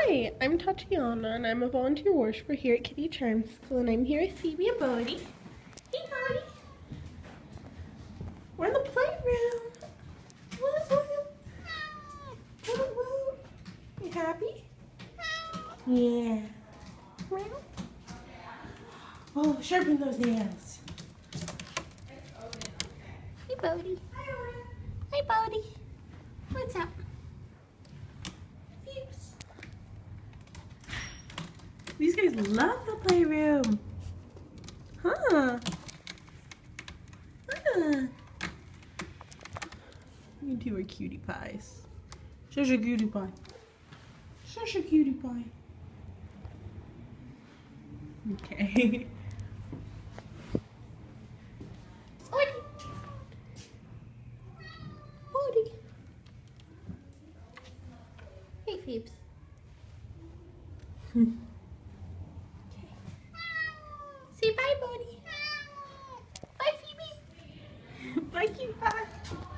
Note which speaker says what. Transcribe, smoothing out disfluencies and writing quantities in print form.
Speaker 1: Hi, I'm Tatiana and I'm a volunteer worshiper here at Kitty Charm School, and I'm here with Phoebe and Bodie. Hey Bodie! We're in the playroom! Woo woo! Woo woo! You happy? Yeah. Oh, sharpen those nails. Hey Bodie. Hi Bodie. What's up? These guys love the playroom. Huh? You two are cutie pies. Shush a cutie pie. Shush a cutie pie. Okay. Bodie. Bodie. Hey Phoebes. Say bye, Bodie. Bye, Phoebe. Bye, cute pie.